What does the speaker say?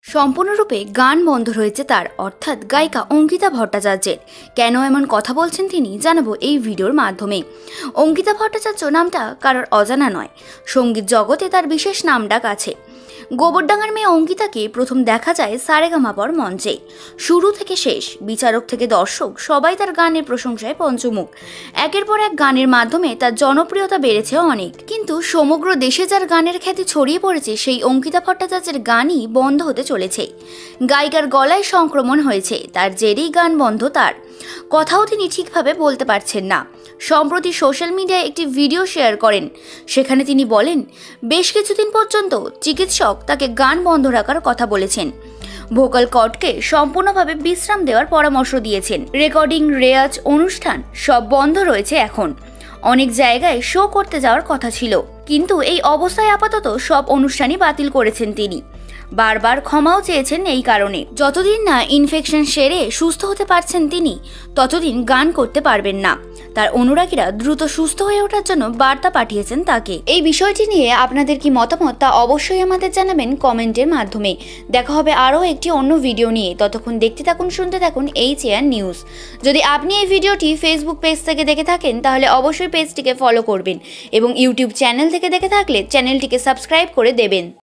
সম্পূর্ণরূপে গান বন্ধ রয়েছে তার, অর্থাৎ গায়িকা অঙ্কিতা ভট্টাচার্যের। কেন এমন কথা বলছেন তিনি জানাবো এই ভিডিওর মাধ্যমে। অঙ্কিতা ভট্টাচার্য নামটা কারোর অজানা নয়, সঙ্গীত জগতে তার বিশেষ নামডাক আছে। গোবরডাঙ্গার মেয়ে অঙ্কিতাকে প্রথম দেখা যায় সারেগামাপর মঞ্চে। শুরু থেকে শেষ, বিচারক থেকে দর্শক সবাই তার গানের প্রশংসায় পঞ্চমুখ। একের পর এক গানের মাধ্যমে তার জনপ্রিয়তা বেড়েছে অনেক, কিন্তু সমগ্র দেশে যার গানের খ্যাতি ছড়িয়ে পড়েছে সেই অঙ্কিতা ভট্টাচার্যের গানই বন্ধ হতে চলেছে। গায়িকার গলায় সংক্রমণ হয়েছে, তার জেরেই গান বন্ধ তার। কথাও তিনি ঠিকভাবে বলতে পারছেন না। সম্প্রতি সোশ্যাল মিডিয়ায় একটি ভিডিও শেয়ার করেন, সেখানে তিনি বলেন বেশ কিছুদিন পর্যন্ত চিকিৎসক তাকে গান বন্ধ রাখার কথা বলেছেন। ভোকাল কর্ডকে সম্পূর্ণভাবে বিশ্রাম দেওয়ার পরামর্শ দিয়েছেন। রেকর্ডিং, রেয়াজ, অনুষ্ঠান সব বন্ধ রয়েছে এখন। অনেক জায়গায় শো করতে যাওয়ার কথা ছিল, কিন্তু এই অবস্থায় আপাতত সব অনুষ্ঠানই বাতিল করেছেন তিনি। বারবার ক্ষমাও চেয়েছেন এই কারণে। যতদিন না ইনফেকশন সেরে সুস্থ হতে পারছেন তিনি, ততদিন গান করতে পারবেন না। তার অনুরাগীরা দ্রুত সুস্থ হয়ে ওঠার জন্য বার্তা পাঠিয়েছেন তাকে। এই বিষয়টি নিয়ে আপনাদের কি মতামত তা অবশ্যই আমাদের জানাবেন কমেন্টের মাধ্যমে। দেখা হবে আরও একটি অন্য ভিডিও নিয়ে। ততক্ষণ দেখতে থাকুন, শুনতে থাকুন HAN নিউজ। যদি আপনি এই ভিডিওটি ফেসবুক পেজ থেকে দেখে থাকেন তাহলে অবশ্যই পেজটিকে ফলো করবেন, এবং ইউটিউব চ্যানেল থেকে দেখে থাকলে চ্যানেলটিকে সাবস্ক্রাইব করে দেবেন।